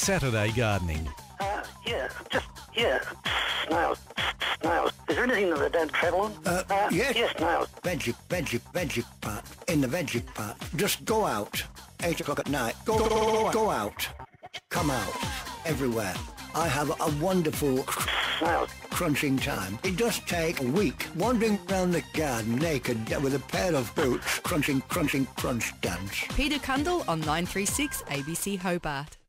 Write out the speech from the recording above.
Saturday Gardening. Snails. Is there anything that they don't travel on? Yes. Yes, snails. Veggie part. In the veggie part. Just go out. 8 o'clock at night. Go out. Come out. Everywhere. I have a wonderful Snails. crunching time. It does take a week wandering around the garden naked with a pair of boots, crunch dance. Peter Cundall on 936 ABC Hobart.